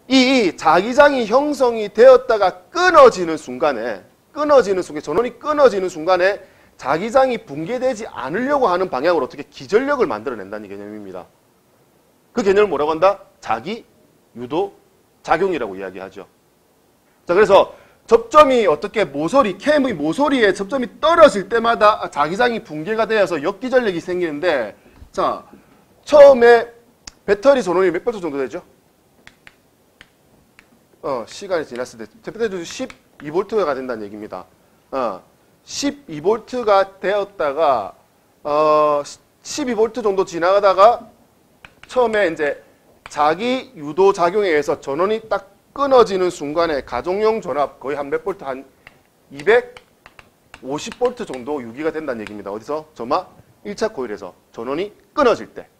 이 자기장이 형성이 되었다가 끊어지는 순간에 전원이 끊어지는 순간에 자기장이 붕괴되지 않으려고 하는 방향으로 어떻게 기전력을 만들어낸다는 개념입니다. 그 개념을 뭐라고 한다? 자기 유도 작용이라고 이야기하죠. 자, 그래서 접점이 어떻게 캠의 모서리에 접점이 떨어질 때마다 자기장이 붕괴가 되어서 역기전력이 생기는데, 자, 처음에 배터리 전원이 몇 볼트 정도 되죠? 시간이 지났을 때 배터리 12V가 된다는 얘기입니다. 12V가 되었다가 12V 정도 지나가다가 처음에 이제 자기 유도 작용에 의해서 전원이 딱 끊어지는 순간에 가정용 전압 거의 한 몇 볼트, 한 250V 정도 유기가 된다는 얘기입니다. 어디서? 점화 1차 코일에서 전원이 끊어질 때.